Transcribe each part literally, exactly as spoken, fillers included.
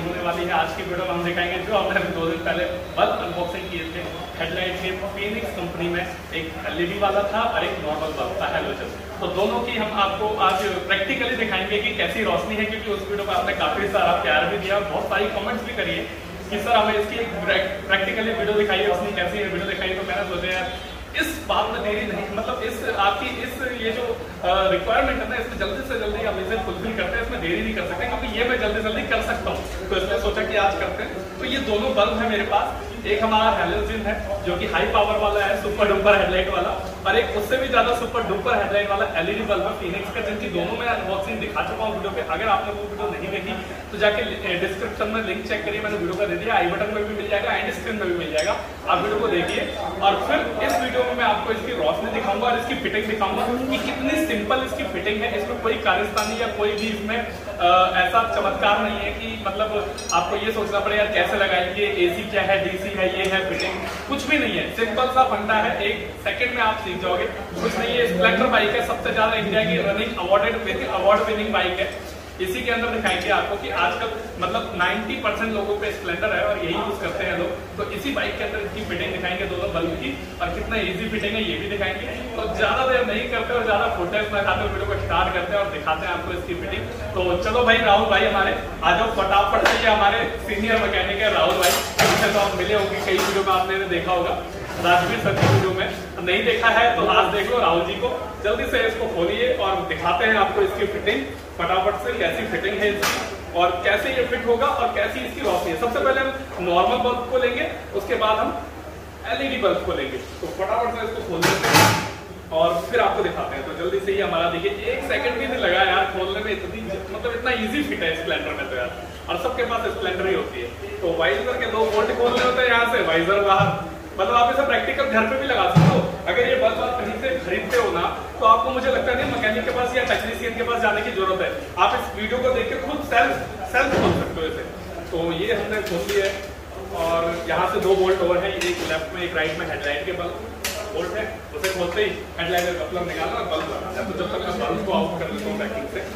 होने वाली है। आज की वीडियो में हम दिखाएंगे जो हमने अभी दो दिन पहले बल्ब अनबॉक्सिंग किए थे हेडलाइट के फिनिक्स कंपनी में, एक एलईडी वाला था और एक नॉर्मल बल्ब था हेलोजन। तो दोनों की हम आपको आज प्रैक्टिकली दिखाएंगे कि कैसी रोशनी है, क्योंकि उस वीडियो में आपने काफी सारा प्यार भी दिया, बहुत सारी कमेंट्स भी करिए कि सर हमें इसकी एक प्रैक्टिकली वीडियो दिखाइए, रोशनी कैसी है वीडियो दिखाइए। तो मैंने सोचा यार इस बात में देरी नहीं, मतलब इस आपकी इस ये जो रिक्वायरमेंट है ना, इसमें जल्दी से जल्दी हम इसे फुलफिल करते हैं, इसमें देरी नहीं कर सकते क्योंकि ये मैं जल्दी जल्दी कर सकता हूँ। तो इसलिए सोचा कि आज करते हैं। तो ये दोनों बल्ब है मेरे पास, एक हमारा हेलोजन है जो कि हाई पावर वाला है, सुपर डुपर हेडलाइट वाला, और एक उससे भी ज्यादा सुपर डुपर हेडलाइट वाला एलईडी बल्ब है फिनिक्स का, जिनकी दोनों में अनबॉक्सिंग दिखा चुका हूँ वीडियो पे। अगर आपने वो वीडियो नहीं देखी तो जाके डिस्क्रिप्शन में लिंक चेक करिए, मैंने वीडियो का दे दिया, आई बटन में भी मिल जाएगा, एंड स्क्रीन में भी मिल जाएगा, आप वीडियो को देखिए। और फिर इस वीडियो में मैं आपको इसकी रोशनी दिखाऊंगा और इसकी फिटिंग दिखाऊंगा कि कितनी सिंपल इसकी फिटिंग है। इसमें कोई कारस्तानी या कोई भी इसमें आ, ऐसा चमत्कार नहीं है कि मतलब आपको ये सोचना पड़े यार कैसे लगाएंगे, एसी क्या है, डीसी है, ये है फिटिंग, कुछ भी नहीं है, सिंपल सा फंडा है, एक सेकंड में आप सीख जाओगे। कुछ नहीं है, स्प्लेंडर बाइक है, सबसे ज्यादा इंडिया की running awarded award winning bike है। इसी के अंदर दिखाएंगे आपको कि आजकल मतलब नब्बे परसेंट लोगों पे स्प्लेंडर है और यही यूज करते हैं लोग। तो इसी बाइक के अंदर इसकी फिटिंग दिखाएंगे दोनों बल्ब की, और कितना इजी फिटिंग है ये भी दिखाएंगे। तो ज्यादा देर नहीं करते और ज्यादा फुटेज में खाते वीडियो को स्टार्ट करते हैं और दिखाते हैं आपको इसकी फिटिंग। तो चलो भाई, राहुल भाई हमारे आ जाओ फटाफट से। ये हमारे सीनियर मैकेनिक है राहुल भाई, इनसे तो आप मिले होंगे, कई वीडियो में आपने देखा होगा, राजवीर सर की वीडियो में। नहीं देखा है तो आज देख लो राहुल जी को, जल्दी से इसको खोलिए और दिखाते हैं आपको इसकी फिटिंग फटाफट से, कैसी फिटिंग है इसकी और कैसे ये फिट होगा और कैसी इसकी रोशनी है। सबसे पहले हम नॉर्मल बल्ब को लेंगे, उसके बाद हम एलईडी बल्ब को लेंगे। तो फटाफट से इसको खोल देते हैं और फिर आपको दिखाते हैं। तो जल्दी से ही हमारा देखिए, एक सेकंड भी नहीं लगा यार खोलने में, इतनी मतलब इतना इजी फिट है स्प्लेंडर में तो यार, और सबके पास स्प्लेंडर ही होती है। तो वाइजर के दो बोल्ट खोलने होते हैं यहाँ से, वाइजर बाहर, मतलब आप इसे प्रैक्टिकल घर पे भी लगा सकते हो। अगर ये बल्ब आप कहीं से खरीदते हो ना, तो आपको मुझे लगता नहीं मैकेनिक के पास या टेक्नीशियन के पास जाने की जरूरत है, आप इस वीडियो को देख के खुद सेल्फ सेल्फ खोल सकते हो इसे। तो ये हमने खोल लिया है और यहाँ से दो बोल्ट और है, एक लेफ्ट में एक राइट में हेडलाइट के बल्ब बोल्ट है, उसे खोलते ही हेडलाइट का कपलर निकालना और बल्ब लगाना। तो जब तक मैं बल्ब को आउट कर लेता हूँ पैकिंग से,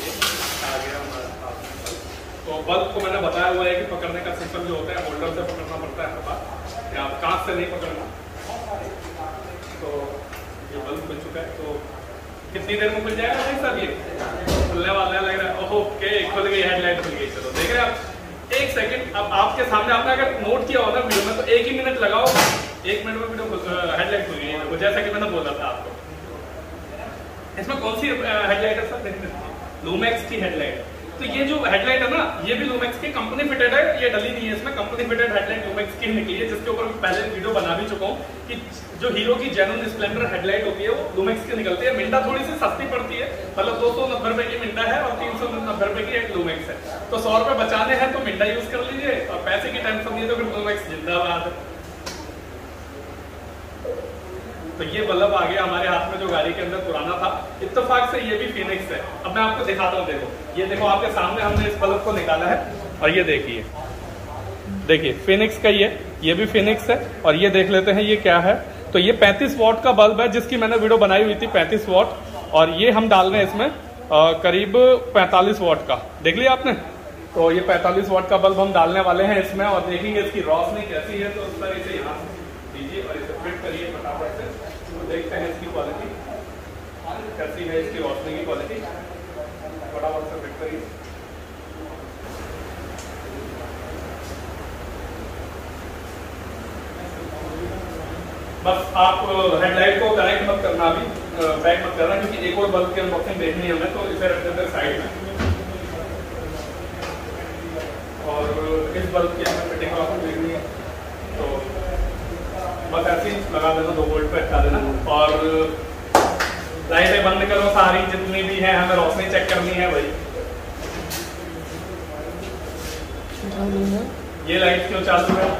आ गया हमारा। तो बल्ब को मैंने बताया हुआ है कि पकड़ने का सिस्टम जो होता है होल्डर से पकड़ना पड़ता है हमारे पास, या आप कांच से नहीं पकड़ना। तो ये बल्ब खुल चुका है, तो कितनी देर में खुल जाएगा भाई साहब? ये खुलने वाला है लग रहा है। ओके, खुल गई, हेडलाइट खुल गई। चलो देख रहे हैं आप, एक सेकंड अब आपके सामने, आपने अगर नोट किया होगा वीडियो में तो एक ही मिनट लगाओ, एक मिनट में वीडियो हेडलाइट खुल गई है, जैसा कि मैंने बोला था आपको। इसमें कौन सी हेडलाइट है सर? देखते लूमेक्स की हेडलाइट। तो ये जो हेडलाइट है ना, ये भी लूमेक्स की कंपनी फिटेड है, ये डली नहीं है, इसमें कंपनी फिटेड हेडलाइट लूमेक्स की निकली है, जिसके ऊपर पहले वीडियो बना भी चुका हूँ कि जो हीरो की जेन्युइन स्प्लेंडर हेडलाइट होती है वो लूमेक्स की निकलती है। मिंडा थोड़ी सी सस्ती पड़ती है, मतलब दो सौ नब्बे रुपए की मिंडा है और तीन सौ नब्बे रुपए की एक लूमेक्स है। तो सौ रुपए बचाने हैं तो मिंडा यूज कर लीजिए, और पैसे की टेंशन नहीं है तो फिर लूमेक्स जिंदाबाद। तो ये बल्ब आ गया हमारे हाथ में जो गाड़ी के अंदर पुराना था, इत्तेफाक से ये भी फिनिक्स है। अब मैं आपको दिखाता हूँ, देखो ये देखो आपके सामने हमने इस बल्ब को निकाला है और ये देखिए, देखिए फिनिक्स का ये ये भी फिनिक्स है। और ये देख लेते हैं ये क्या है। तो ये पैंतीस वॉट का बल्ब है, जिसकी मैंने वीडियो बनाई हुई थी पैंतीस वॉट, और ये हम डाल रहे हैं इसमें आ, करीब पैंतालीस वॉट का, देख लिया आपने। तो ये पैंतालीस वॉट का बल्ब हम डालने वाले हैं इसमें, और देखेंगे इसकी रोशनी कैसी है। तो उस तरह से यहाँ दीजिए और इसे फिट करिए फटाफट से, तो देखते हैं इसकी क्वालिटी कैसी है, इसकी रोशनी की क्वालिटी फटाफट से फिट करिए। बस आप हेडलाइट को कनेक्ट मत करना, अभी बैक मत करना, क्योंकि एक और बल्ब की अनबॉक्सिंग देखनी है हमें, तो इसे रख देते हैं साइड में। और इस बल्ब की हमें फिटिंग आपको देखनी है, तो बस ऐसे ही लगा देना, दो वोल्ट पे हटा देना, और लाइटें बंद करो सारी जितनी भी है, हमें रोशनी चेक करनी है भाई। ये लाइट क्यों चालू है?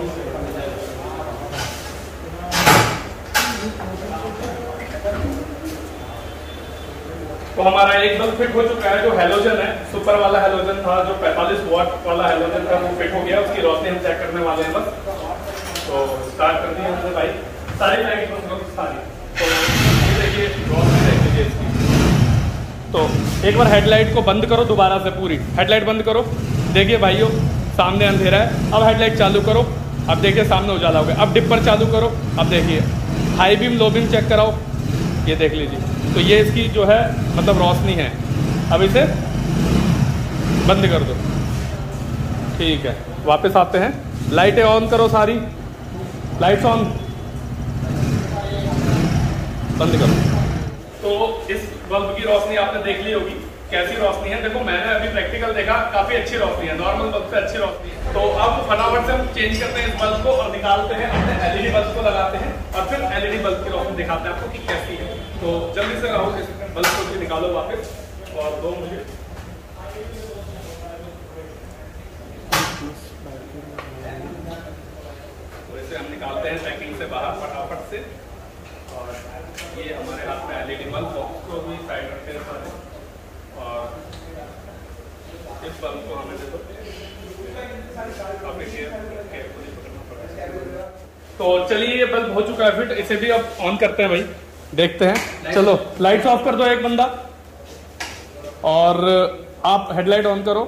तो हमारा एक बल्ब फिट हो चुका है, जो हेलोजन है, सुपर वाला हेलोजन था, जो पैंतालीस वॉट वाला हेलोजन था, वो फिट हो गया। उसकी रोशनी हम चेक करने वाले हैं बस। तो स्टार्ट कर दी हमने भाई, सारी लाइट बंद करो सारी। तो ये देखिए रोशनी देख लीजिए इसकी। तो एक बार हेडलाइट को बंद करो दोबारा से, पूरी हेडलाइट बंद करो। देखिए भाइयों, सामने अंधेरा है। अब हेडलाइट चालू करो, अब देखिए सामने उजाला हो गया। अब डिपर चालू करो, अब देखिए high beam low beam check कराओ, ये देख लीजिए। तो ये इसकी जो है मतलब रोशनी है। अब इसे बंद कर दो, ठीक है। वापस आते हैं, लाइटें ऑन करो सारी, लाइट्स ऑन, बंद करो। तो इस बल्ब की रोशनी आपने देख ली होगी कैसी रोशनी है। देखो मैंने अभी प्रैक्टिकल देखा, काफी अच्छी रोशनी है, नॉर्मल बल्ब से अच्छी रोशनी है। तो अब फटाफट से हम चेंज करते हैं इस बल्ब को और निकालते हैं अपने एलईडी बल्ब को लगाते हैं और फिर एलईडी बल्ब की रोशनी दिखाते हैं आपको कि कैसी है। तो जल्दी से रहो, इस बल्ब को निकालो वापस और दो मुझे। तो इसे हम निकालते हैं पैकिंग से बाहर फटाफट से। और ये हमारे हाथ में एलईडी बल्ब, बॉक्स को भी साइड रखते हैं सारे। और इस बल्ब को हमें देखो काफी केयरफुली पकड़ना पड़ेगा। तो चलिए ये बल्ब हो चुका है फिट, इसे भी अब ऑन करते हैं भाई, देखते हैं। चलो लाइट्स ऑफ कर दो एक बंदा, और आप हेडलाइट ऑन करो।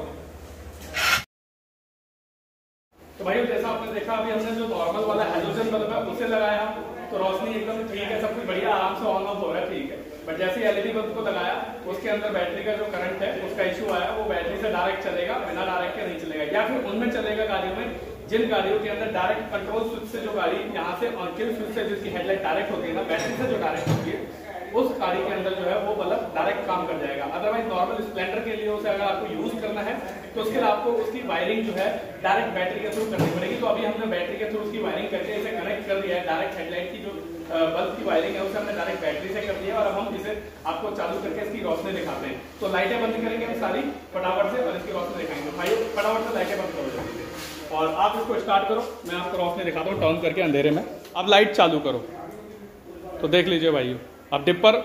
तो भाई जैसा आपने देखा, अभी हमने जो नॉर्मल वाला हैलोजन बल्ब है उसे लगाया, तो रोशनी एकदम ठीक है, सब कुछ बढ़िया आराम से ऑन ऑफ हो रहा है, ठीक है। बट जैसे एलईडी बल्ब को लगाया, उसके अंदर बैटरी का जो करंट है उसका इशू आया। वो बैटरी से डायरेक्ट चलेगा, बिना डायरेक्ट के नहीं चलेगा। या फिर उनमें चलेगा गाड़ियों में जिन गाड़ियों के अंदर डायरेक्ट कंट्रोल स्विच से जो गाड़ी यहाँ से और किल स्विच से जिसकी हेडलाइट डायरेक्ट होती है ना, बैटरी से जो डायरेक्ट होती है, उस गाड़ी के अंदर जो है वो बल्ब डायरेक्ट काम कर जाएगा। अदरवाइज नॉर्मल स्प्लेंडर के लिए उसे अगर आपको यूज करना है तो उसके लिए आपको उसकी वायरिंग जो है डायरेक्ट बैटरी के थ्रू करनी पड़ेगी। तो अभी हमने बैटरी के थ्रू उसकी वायरिंग करके इसे कनेक्ट कर दिया है। डायरेक्ट हेडलाइट की जो बल्ब की वायरिंग है उसे हमने डायरेक्ट बैटरी से कर दिया और अब हम इसे आपको चालू करके इसकी रोशनी दिखाते हैं। तो लाइटें बंद करेंगे हम सारी फटाफट से और इसकी रोशनी दिखाएंगे। भाई फटाफट से लाइटें बंद करो जल्दी से, और आप इसको स्टार्ट करो, मैं आपको रोशनी दिखाता हूँ टर्न करके अंधेरे में। अब लाइट चालू करो, तो देख लीजिए भाई, अब डिपर,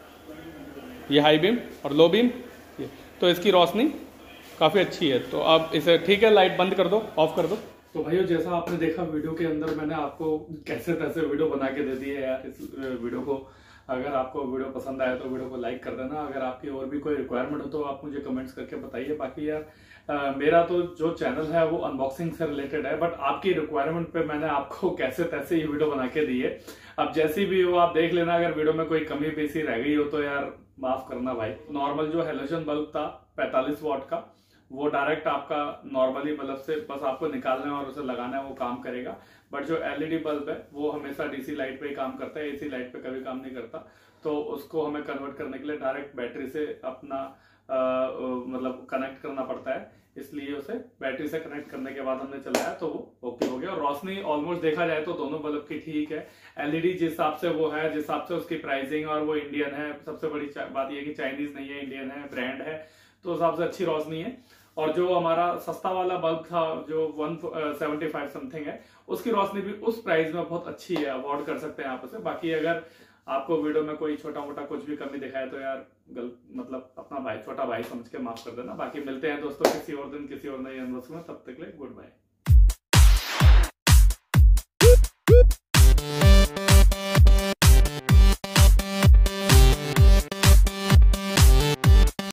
ये हाई बीम और लो बीम, ये तो इसकी रोशनी काफ़ी अच्छी है। तो अब इसे ठीक है, लाइट बंद कर दो, ऑफ कर दो। तो भाइयों जैसा आपने देखा वीडियो के अंदर, मैंने आपको कैसे तैसे वीडियो बना के दे दी है यार। इस वीडियो को अगर आपको वीडियो पसंद आया तो वीडियो को लाइक कर देना। अगर आपकी और भी कोई रिक्वायरमेंट हो तो आप मुझे कमेंट्स करके बताइए। बाकी यार आ, मेरा तो जो चैनल है वो अनबॉक्सिंग से रिलेटेड है, बट आपकी रिक्वायरमेंट पे मैंने आपको कैसे तैसे ये वीडियो बना के दी है। अब जैसी भी हो आप देख लेना, अगर वीडियो में कोई कमी पेशी रह गई हो तो यार माफ करना भाई। नॉर्मल जो हैलोजन बल्ब था पैंतालीस वाट का, वो डायरेक्ट आपका नॉर्मली बल्ब से बस आपको निकालना है और उसे लगाना है, वो काम करेगा। बट जो एलईडी बल्ब है वो हमेशा डीसी लाइट पे ही काम करता है, एसी लाइट पे कभी काम नहीं करता। तो उसको हमें कन्वर्ट करने के लिए डायरेक्ट बैटरी से अपना आ, मतलब कनेक्ट करना पड़ता है। इसलिए उसे बैटरी से कनेक्ट करने के बाद हमने चलाया तो वो ओके हो गया। और रोशनी ऑलमोस्ट देखा जाए तो दोनों बल्ब की ठीक है। एलईडी जिस हिसाब से वो है, जिस हिसाब से उसकी प्राइसिंग, और वो इंडियन है, सबसे बड़ी बात यह कि चाइनीज नहीं है, इंडियन है, ब्रांड है, तो उस हिसाब से अच्छी रोशनी है। और जो हमारा सस्ता वाला बल्ब था जो वन सेवेंटी फाइव समथिंग है, उसकी रोशनी भी उस प्राइस में बहुत अच्छी है, अवॉर्ड कर सकते हैं आप उसे। बाकी अगर आपको वीडियो में कोई छोटा मोटा कुछ भी कमी दिखाए तो यार गलत, मतलब अपना भाई, छोटा भाई समझ के माफ कर देना। बाकी मिलते हैं दोस्तों किसी और दिन किसी और नई अनबॉक्सिंग में, तब तक के लिए गुड बाय।